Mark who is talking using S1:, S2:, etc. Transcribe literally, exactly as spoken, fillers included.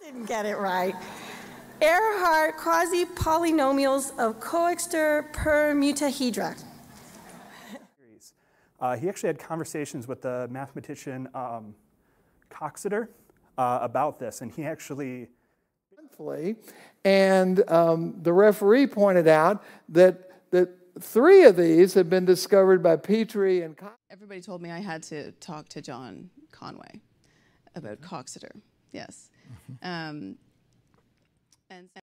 S1: Didn't get it right. Earhart quasi-polynomials of Coxeter permutahedra.
S2: Uh, he actually had conversations with the mathematician um, Coxeter uh, about this, and he actually...
S3: And um, the referee pointed out that, that three of these have been discovered by Petrie and...
S4: Everybody told me I had to talk to John Conway about Coxeter, yes. Mm-hmm. um, and